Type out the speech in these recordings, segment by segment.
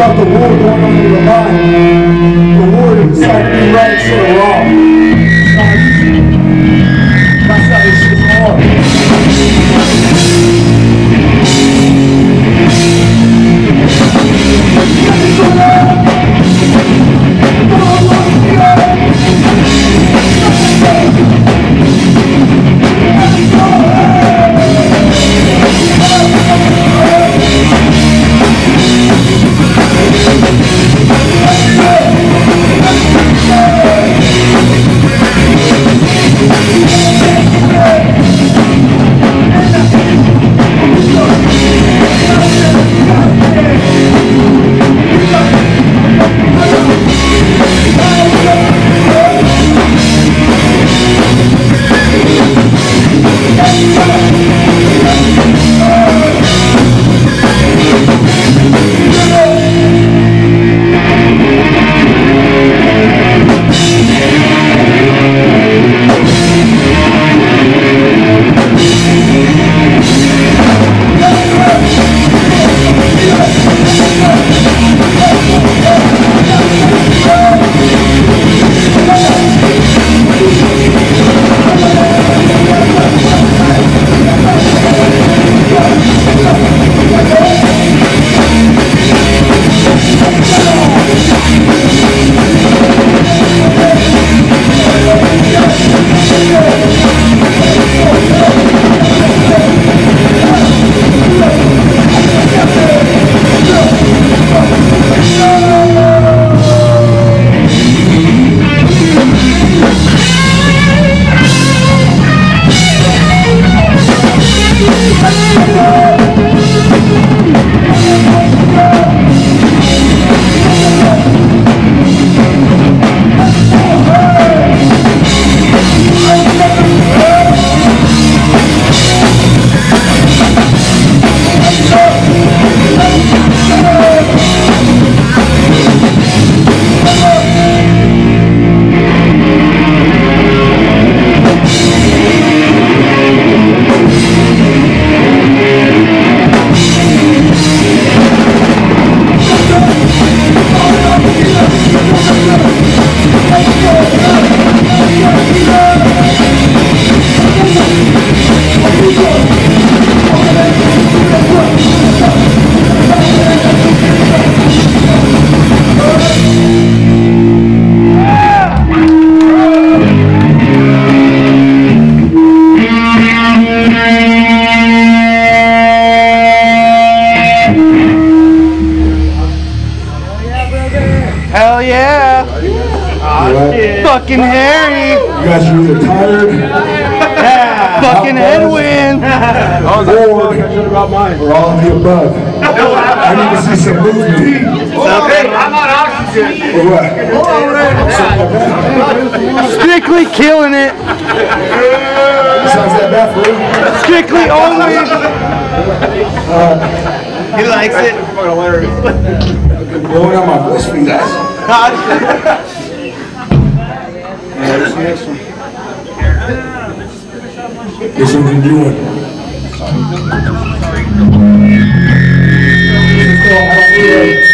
about the war going on in the line. The war that decided to be right instead of wrong. It's not easy. That's how this shit's hard. Hell yeah! Fucking Harry! You guys are either tired, Fucking headwind! or all of the above. I need to see some movement. I'm on oxygen. Or what? Strictly killing it! Sounds that bad for you? Strictly only! He likes it. Blowing out my voice for you guys. What's the next one? This one's a new one. It's called Outfield.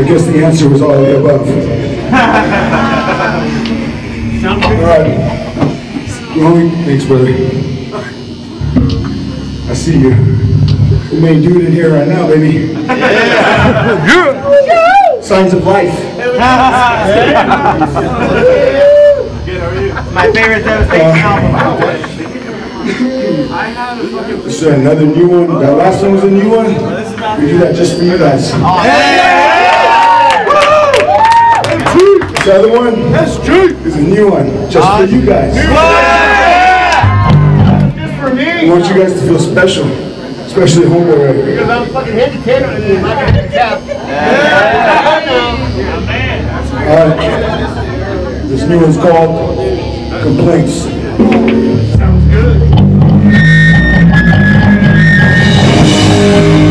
guess the answer was all of the above. Alright. Rolling. Thanks, brother. I see you. We may do it in here right now, baby. Signs of life. My favorite Devastation album. This is another new one. That last one was a new one. We do that just for you guys. This other one is a new one, just for you guys. Just for me. I want you guys to feel special, especially homeboy right here. Because I'm fucking handicapped and I'm not handicapped. Alright. This new one's called Complaints. Sounds good.